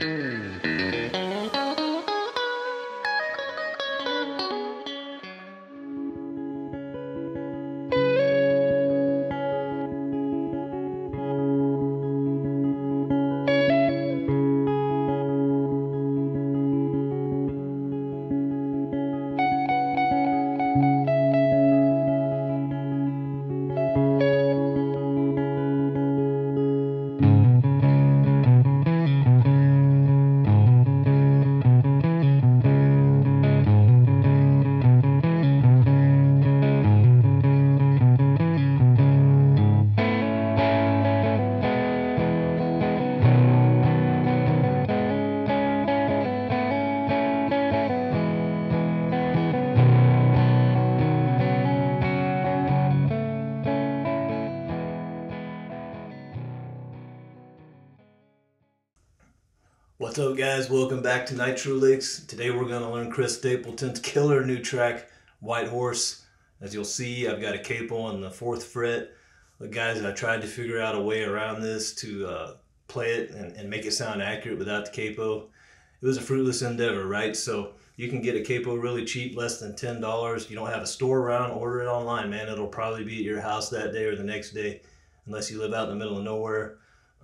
What's up, guys? Welcome back to Nitro Licks. Today we're going to learn Chris Stapleton's killer new track, White Horse. As you'll see, I've got a capo on the 4th fret. But guys, I tried to figure out a way around this to play it and make it sound accurate without the capo. It was a fruitless endeavor, right? So you can get a capo really cheap, less than $10. You don't have a store around, order it online, man. It'll probably be at your house that day or the next day, unless you live out in the middle of nowhere.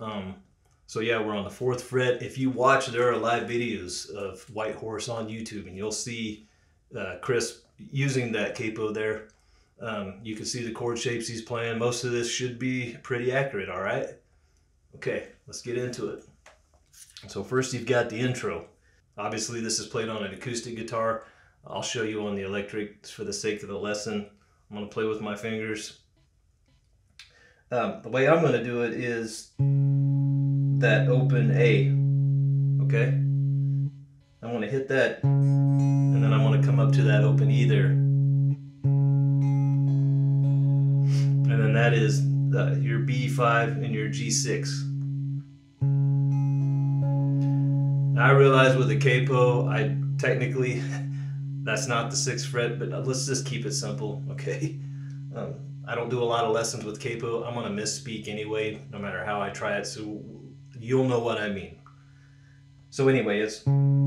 So yeah, we're on the 4th fret. If you watch, there are live videos of White Horse on YouTube, and you'll see Chris using that capo there. You can see the chord shapes he's playing. Most of this should be pretty accurate, all right? Okay, let's get into it. So first you've got the intro. Obviously this is played on an acoustic guitar. I'll show you on the electric for the sake of the lesson. I'm gonna play with my fingers. The way I'm gonna do it is that open A, okay? I'm going to hit that, and then I'm going to come up to that open E there. And then that is your B5 and your G6. Now I realize with the capo, technically, that's not the 6th fret, but let's just keep it simple, okay? I don't do a lot of lessons with capo. I'm going to misspeak anyway, no matter how I try it, so you'll know what I mean. So anyway, I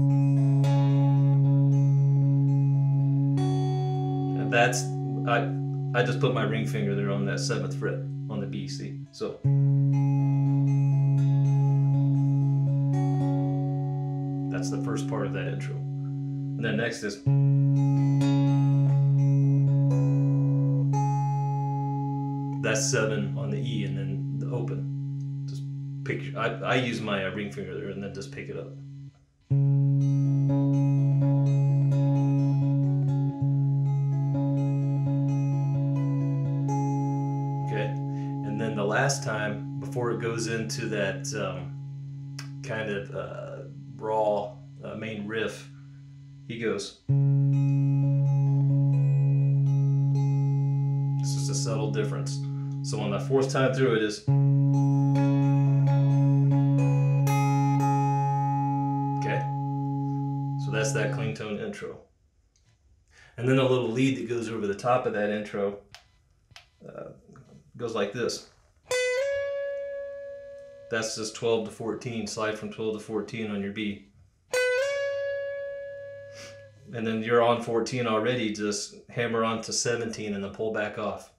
just put my ring finger there on that 7th fret on the B, see? So that's the first part of that intro. And then next is that's 7 on the E, and then the open. I use my ring finger there and then just pick it up. Okay, and then the last time, before it goes into that kind of raw main riff, he goes. It's just a subtle difference. So on the 4th time through it is. That's that clean tone intro. And then a little lead that goes over the top of that intro goes like this. That's just 12 to 14, slide from 12 to 14 on your B. And then you're on 14 already, just hammer on to 17 and then pull back off.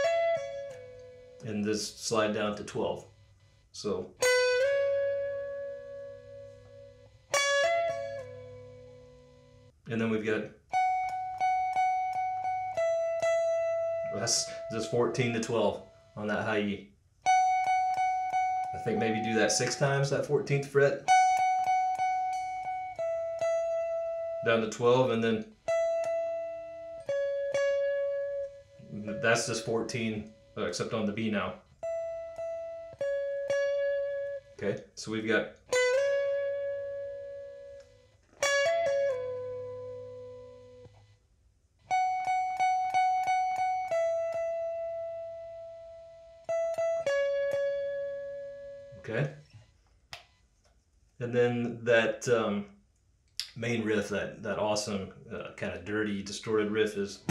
And just slide down to 12. So. And then we've got, that's just 14 to 12 on that high E. I think maybe do that 6 times, that 14th fret. Down to 12, and then that's just 14, except on the B now. Okay, so we've got. Okay, and then that main riff, that awesome kind of dirty, distorted riff is.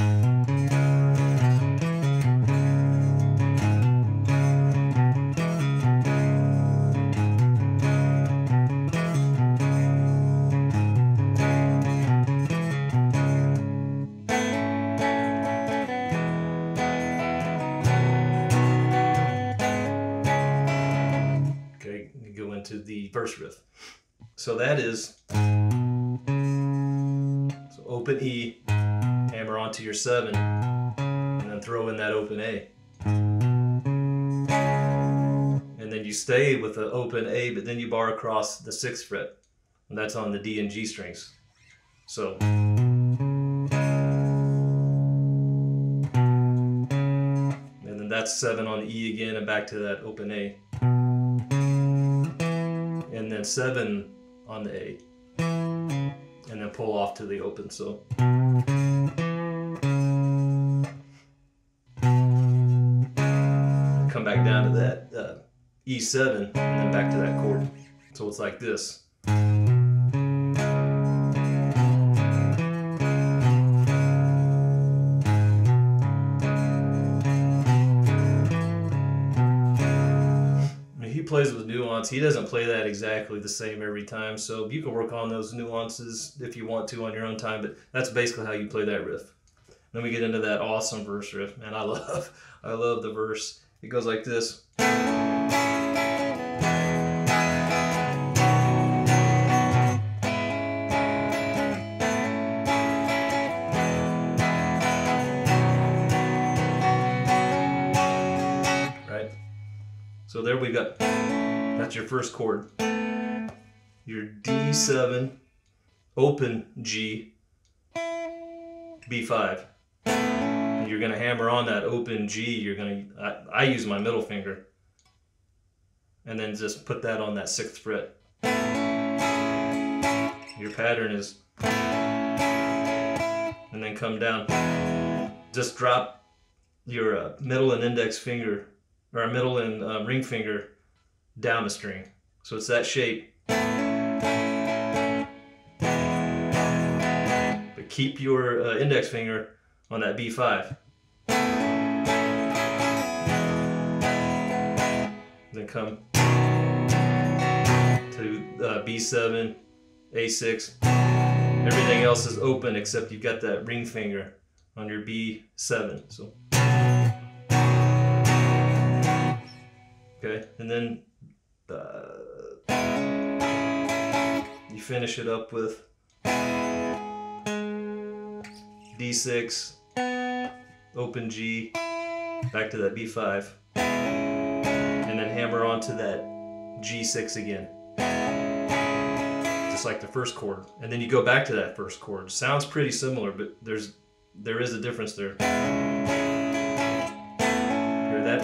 into the verse riff. So that is, so open E, hammer onto your 7, and then throw in that open A. And then you stay with the open A, but then you bar across the 6th fret, and that's on the D and G strings. So that's 7 on the E again, and back to that open A. And then 7 on the A. And then pull off to the open. So come back down to that E7, and then back to that chord. So it's like this. He plays with nuance. He doesn't play that exactly the same every time, so you can work on those nuances if you want to on your own time, but that's basically how you play that riff. Then we get into that awesome verse riff. Man, I love the verse. It goes like this. So there we go. That's your first chord. Your D7, open G, B5. And you're going to hammer on that open G. You're going to, I use my middle finger. And then just put that on that 6th fret. Your pattern is, and then come down. Just drop your middle and index finger, or middle and ring finger down the string. So it's that shape. But keep your index finger on that B5. Then come to B7, A6. Everything else is open except you've got that ring finger on your B7. So. Okay, and then you finish it up with D6, open G, back to that B5, and then hammer onto that G6 again, just like the first chord. And then you go back to that first chord. Sounds pretty similar, but there is a difference there. Hear that?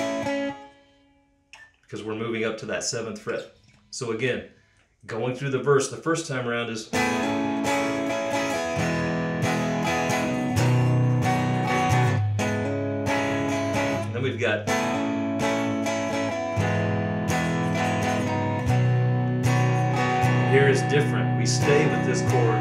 Because we're moving up to that 7th fret. So again, going through the verse the first time around is, and then we've got, here is different. We stay with this chord.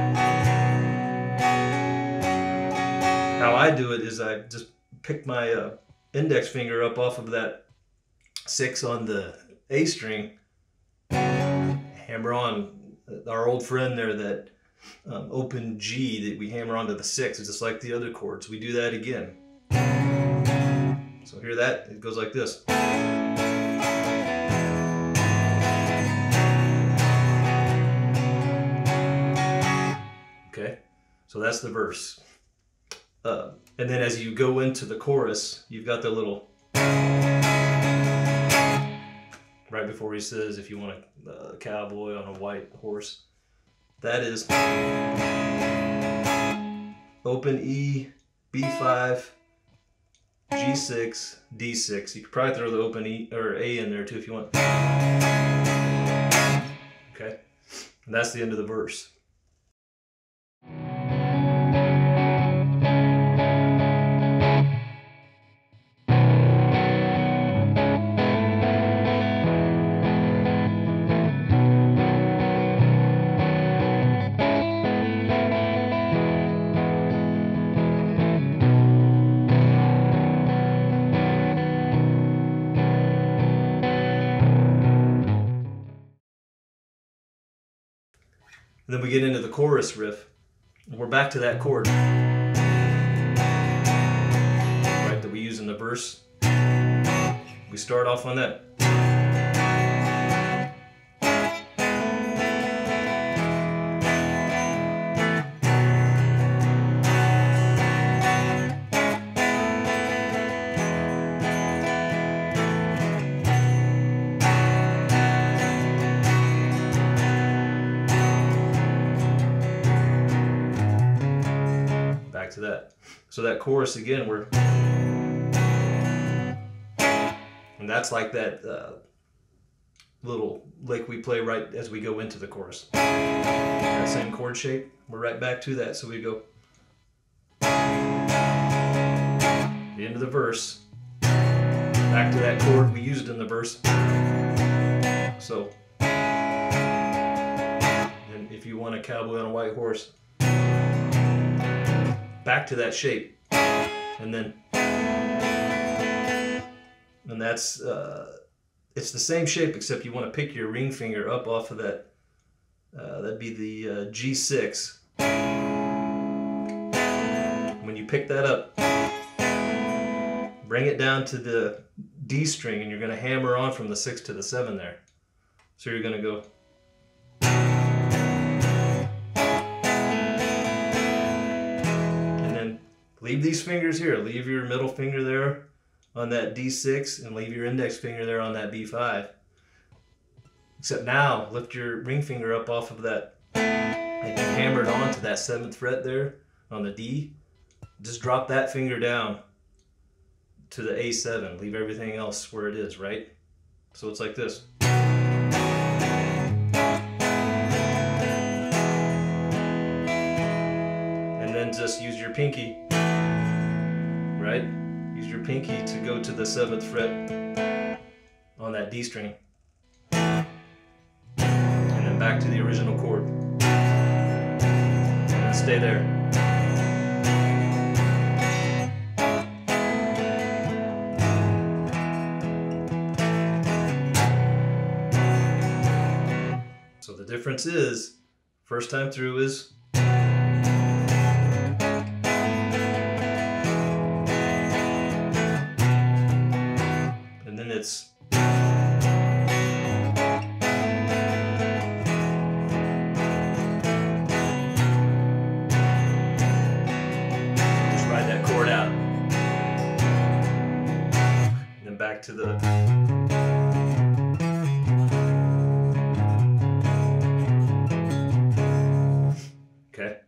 How I do it is I just pick my index finger up off of that 6 on the A string, hammer on our old friend there, that open G that we hammer onto the 6. It's just like the other chords. We do that again. So hear that? It goes like this. Okay, so that's the verse. And then as you go into the chorus, you've got the little right before he says, if you want a cowboy on a white horse. That is open E, B5, G6, D6. You could probably throw the open E or A in there too if you want. Okay, and that's the end of the verse. And then we get into the chorus riff. We're back to that chord, right, that we use in the verse. We start off on that. to that. So that chorus again, and that's like that little lick we play right as we go into the chorus. That same chord shape, we're right back to that. So we go the end of the verse, back to that chord we used in the verse. So, and if you want a cowboy on a white horse, back to that shape, and then, and that's, it's the same shape except you want to pick your ring finger up off of that, that'd be the G6. When you pick that up, bring it down to the D string, and you're going to hammer on from the 6 to the 7 there. So you're going to go. And then leave these fingers here. Leave your middle finger there on that D6 and leave your index finger there on that B5. Except now, lift your ring finger up off of that and you hammered on to that 7th fret there on the D. Just drop that finger down to the A7. Leave everything else where it is, right? So it's like this. And then just use your pinky, right? Use your pinky to go to the 7th fret on that D string. And then back to the original chord. And then stay there. So the difference is, first time through is and then it's just ride that chord out. And then back to the okay.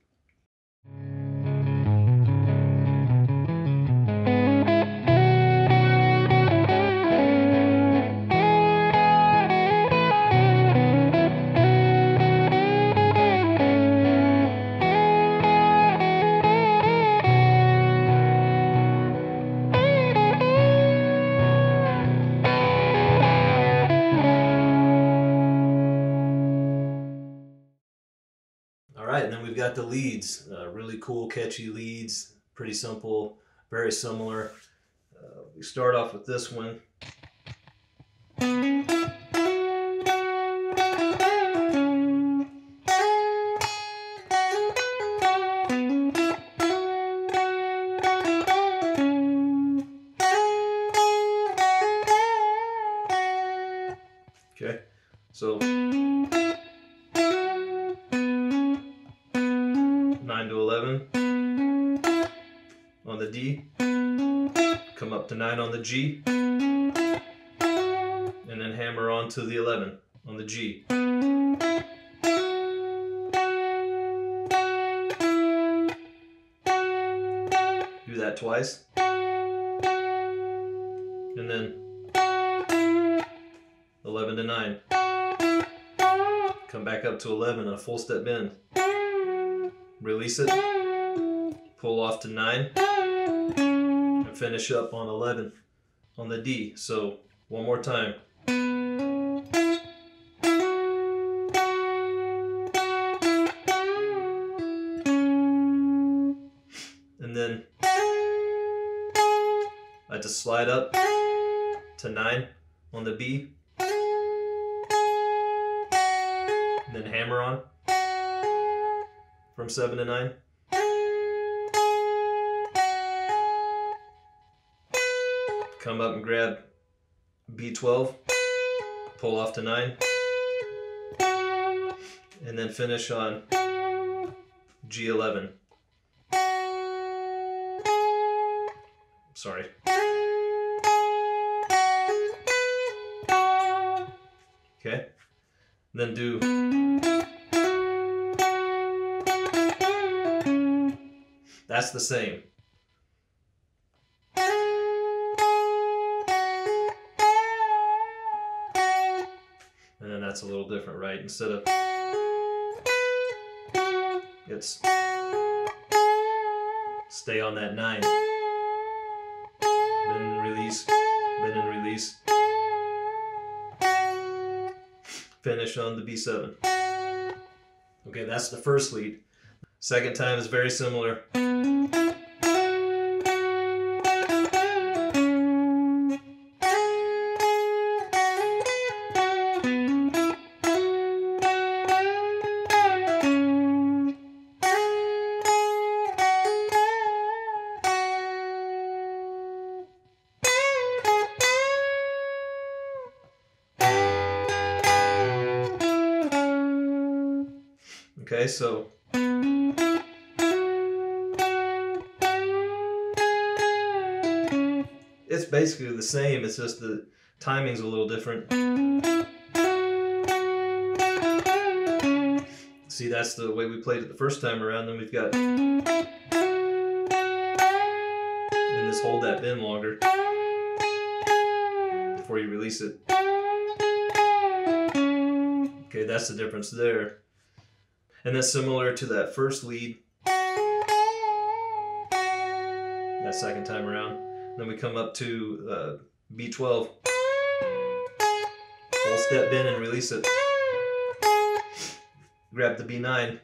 Alright, and then we've got the leads. Really cool, catchy leads. Pretty simple, very similar. We start off with this one. Okay, so 9 to 11 on the D, come up to 9 on the G, and then hammer on to the 11 on the G. Do that twice, and then 11 to 9. Come back up to 11 on a full step bend. Release it, pull off to 9, and finish up on 11 on the D. So one more time. And then I just slide up to 9 on the B, and then hammer on from 7 to 9. Come up and grab B12, pull off to 9, and then finish on G11. Sorry. Okay, then That's the same. And then that's a little different, right? Instead of, it's stay on that 9. Bend and release, bend and release. Finish on the B7. Okay, that's the first lead. Second time is very similar. Okay, so it's basically the same, it's just the timing's a little different. See, that's the way we played it the first time around. Then we've got, and just hold that bend longer before you release it. Okay, that's the difference there. And that's similar to that first lead, that second time around. Then we come up to B12, full step bend and release it. Grab the B9,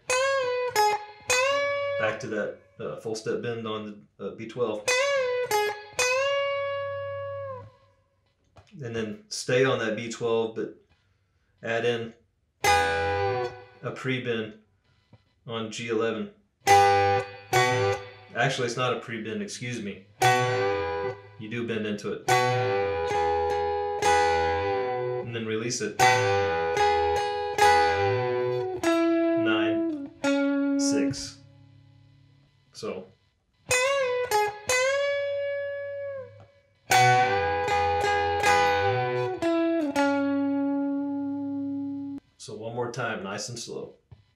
back to that full step bend on the B12. And then stay on that B12, but add in a pre-bend on G11. Actually, it's not a pre-bend, excuse me. You do bend into it. And then release it. 9, 6. So. So one more time, nice and slow.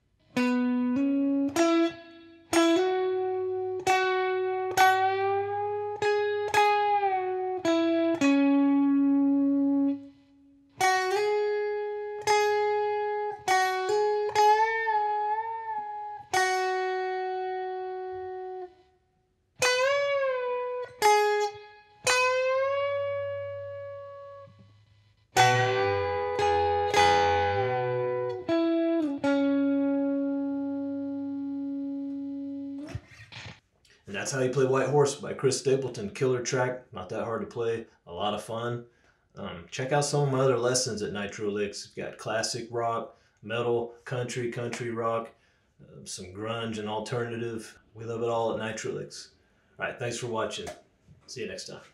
And that's how you play White Horse by Chris Stapleton. Killer track, not that hard to play, a lot of fun. Check out some of my other lessons at Nitro Licks. We've got classic rock, metal, country rock, some grunge and alternative. We love it all at Nitro Licks. All right, thanks for watching. See you next time.